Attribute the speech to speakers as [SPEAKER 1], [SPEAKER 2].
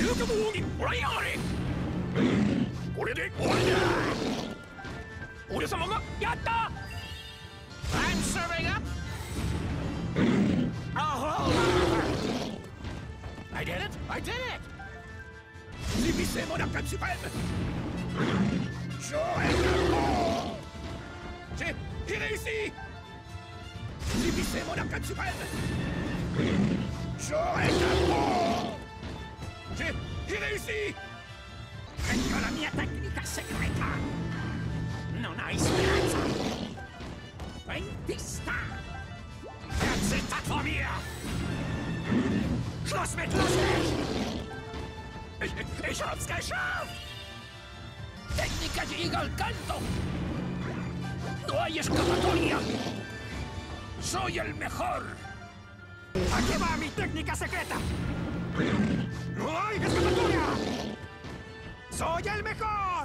[SPEAKER 1] I'm serving up. Oh, I did it! I did it!
[SPEAKER 2] Subissez mon arcane suprême! J'aurai le mort! J'ai réussi! Subissez mon arcane suprême! J'aurai le mort! J'ai réussi! Ecco la mia tecnica segreta! Non hai speranza! Ventista! Gazzetta mia! Schluss mit lustig! Ich hab's geschafft! Técnica llega al canto! ¡No hay escapatoria! ¡Soy el mejor! ¡Aquí va mi técnica secreta! ¡No hay escapatoria! ¡Soy el mejor!